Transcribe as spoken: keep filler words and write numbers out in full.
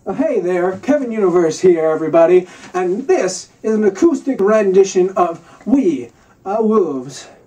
Uh, hey there, Kevin Universe here, everybody, and this is an acoustic rendition of We Are Wolves.